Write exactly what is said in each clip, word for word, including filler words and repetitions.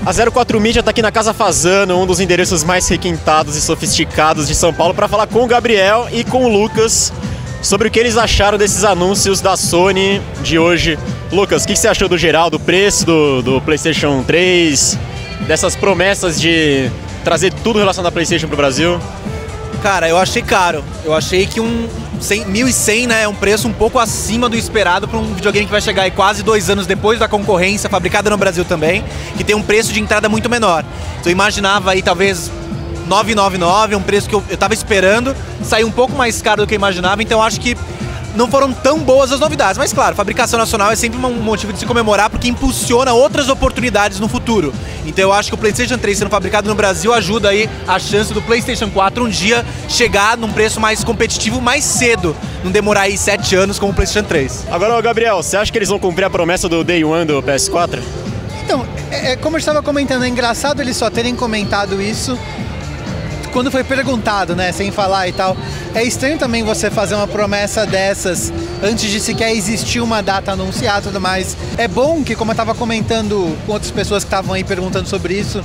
A zero quatro Mídia está aqui na Casa Fazano, um dos endereços mais requintados e sofisticados de São Paulo, para falar com o Gabriel e com o Lucas sobre o que eles acharam desses anúncios da Sony de hoje. Lucas, o que você achou do geral, do preço do, do PlayStation três, dessas promessas de trazer tudo relacionado a PlayStation para o Brasil? Cara, eu achei caro. Eu achei que um mil e cem, né, é um preço um pouco acima do esperado para um videogame que vai chegar aí quase dois anos depois da concorrência, fabricada no Brasil também, que tem um preço de entrada muito menor. Então eu imaginava aí talvez novecentos e noventa e nove, um preço que eu, eu tava esperando, saiu um pouco mais caro do que eu imaginava, então eu acho que não foram tão boas as novidades. Mas claro, fabricação nacional é sempre um motivo de se comemorar porque impulsiona outras oportunidades no futuro. Então eu acho que o PlayStation três sendo fabricado no Brasil ajuda aí a chance do PlayStation quatro um dia chegar num preço mais competitivo mais cedo, não demorar aí sete anos como o PlayStation três. Agora, Gabriel, você acha que eles vão cumprir a promessa do Day One do P S quatro? Então, é, como eu estava comentando, é engraçado eles só terem comentado isso quando foi perguntado, né, sem falar e tal. É estranho também você fazer uma promessa dessas antes de sequer existir uma data anunciada e tudo mais. É bom que, como eu estava comentando com outras pessoas que estavam aí perguntando sobre isso,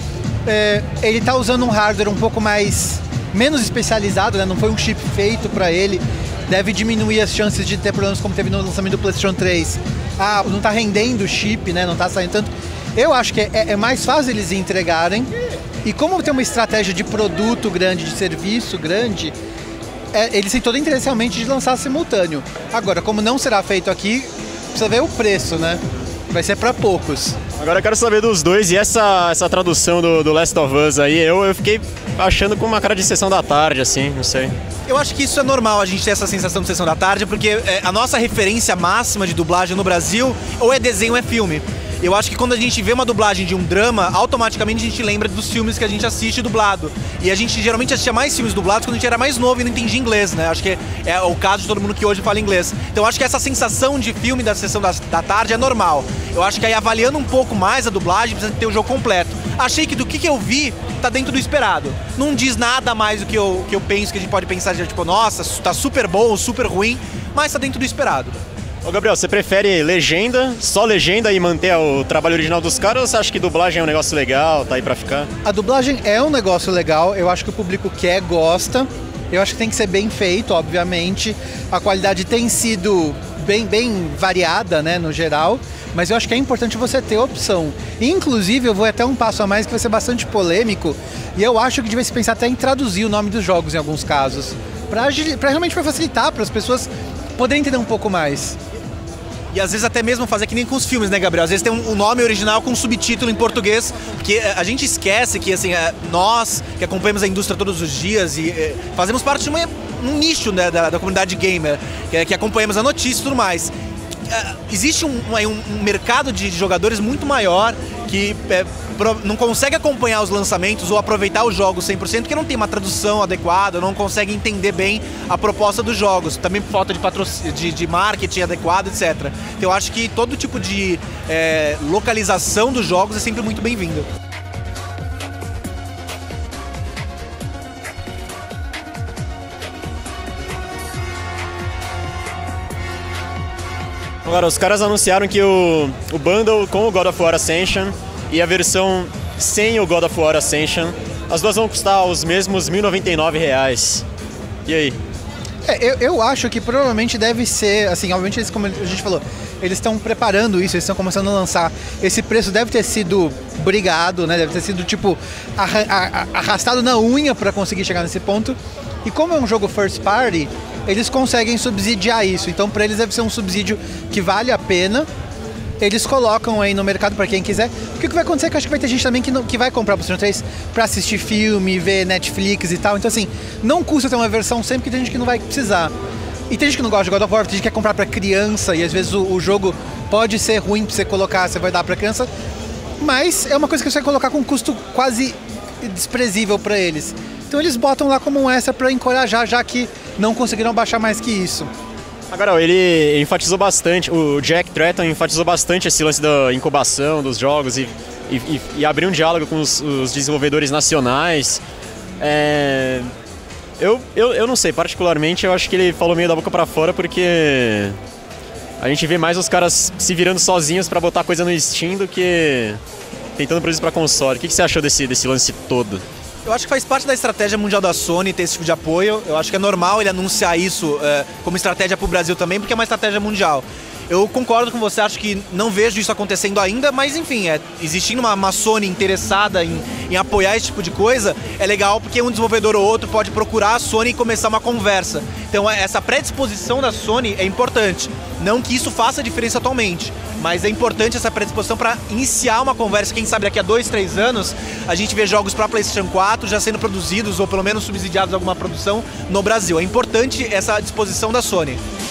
é, ele está usando um hardware um pouco mais, menos especializado, né, não foi um chip feito para ele, deve diminuir as chances de ter problemas como teve no lançamento do PlayStation três. Ah, não está rendendo o chip, né, não está saindo tanto. Eu acho que é, é mais fácil eles entregarem. E como tem uma estratégia de produto grande, de serviço grande, é, eles têm todo o interesse realmente de lançar simultâneo. Agora, como não será feito aqui, precisa ver o preço, né? Vai ser para poucos. Agora eu quero saber dos dois, e essa, essa tradução do, do Last of Us aí, eu, eu fiquei achando com uma cara de sessão da tarde, assim, não sei. Eu acho que isso é normal, a gente ter essa sensação de sessão da tarde, porque é, a nossa referência máxima de dublagem no Brasil ou é desenho ou é filme. Eu acho que quando a gente vê uma dublagem de um drama, automaticamente a gente lembra dos filmes que a gente assiste dublado. E a gente geralmente assistia mais filmes dublados quando a gente era mais novo e não entendia inglês, né? Acho que é o caso de todo mundo que hoje fala inglês. Então eu acho que essa sensação de filme da sessão da, da tarde é normal. Eu acho que aí avaliando um pouco mais a dublagem, precisa ter o jogo completo. Achei que do que, que eu vi, tá dentro do esperado. Não diz nada mais do que eu, que eu penso, que a gente pode pensar, tipo, nossa, tá super bom, super ruim, mas tá dentro do esperado. Ô Gabriel, você prefere legenda, só legenda e manter o trabalho original dos caras, ou você acha que dublagem é um negócio legal, tá aí pra ficar? A dublagem é um negócio legal, eu acho que o público quer, gosta. Eu acho que tem que ser bem feito, obviamente. A qualidade tem sido bem, bem variada, né, no geral. Mas eu acho que é importante você ter opção. Inclusive, eu vou até um passo a mais que vai ser bastante polêmico. E eu acho que devia se pensar até em traduzir o nome dos jogos em alguns casos. Pra, pra realmente pra facilitar, para as pessoas poderem entender um pouco mais. E às vezes até mesmo fazer que nem com os filmes, né, Gabriel? Às vezes tem um, um nome original com um subtítulo em português, porque a gente esquece que, assim, nós que acompanhamos a indústria todos os dias e é, fazemos parte de uma, um nicho, né, da, da comunidade gamer, que, que acompanhamos a notícia e tudo mais. É, existe um, um, um mercado de jogadores muito maior que é, não consegue acompanhar os lançamentos ou aproveitar os jogos cem por cento porque não tem uma tradução adequada, não consegue entender bem a proposta dos jogos, também por falta de, patrocínio, de, de marketing adequado, etcétera. Então eu acho que todo tipo de é, localização dos jogos é sempre muito bem-vindo. Agora, os caras anunciaram que o, o bundle com o God of War Ascension e a versão sem o God of War Ascension, as duas vão custar os mesmos mil e noventa e nove reais. E aí? É, eu, eu acho que provavelmente deve ser, assim, obviamente eles, como a gente falou, eles estão preparando isso, eles estão começando a lançar. Esse preço deve ter sido brigado, né? Deve ter sido, tipo, arrastado na unha para conseguir chegar nesse ponto. E como é um jogo first party, eles conseguem subsidiar isso. Então, para eles deve ser um subsídio que vale a pena. Eles colocam aí no mercado para quem quiser. Porque o que vai acontecer é que eu acho que vai ter gente também que, não, que vai comprar o PlayStation três para assistir filme, ver Netflix e tal. Então, assim, não custa ter uma versão sempre, que tem gente que não vai precisar. E tem gente que não gosta de God of War, tem gente que quer comprar para criança e às vezes o, o jogo pode ser ruim para você colocar, você vai dar para criança. Mas é uma coisa que você vai colocar com um custo quase desprezível para eles. Então eles botam lá como um extra para encorajar, já que não conseguiram baixar mais que isso. Agora, ele enfatizou bastante, o Jack Tretton enfatizou bastante esse lance da incubação dos jogos e, e, e abrir um diálogo com os, os desenvolvedores nacionais. É, eu, eu, eu não sei, particularmente eu acho que ele falou meio da boca pra fora porque a gente vê mais os caras se virando sozinhos pra botar coisa no Steam do que tentando produzir para console. O que, que você achou desse, desse lance todo? Eu acho que faz parte da estratégia mundial da Sony ter esse tipo de apoio. Eu acho que é normal ele anunciar isso é, como estratégia para o Brasil também, porque é uma estratégia mundial. Eu concordo com você, acho que não vejo isso acontecendo ainda, mas enfim, é, existindo uma, uma Sony interessada em, em apoiar esse tipo de coisa, é legal porque um desenvolvedor ou outro pode procurar a Sony e começar uma conversa. Então essa predisposição da Sony é importante. Não que isso faça diferença atualmente, mas é importante essa predisposição para iniciar uma conversa. Quem sabe daqui a dois, três anos a gente vê jogos para PlayStation quatro já sendo produzidos ou pelo menos subsidiados alguma produção no Brasil. É importante essa disposição da Sony.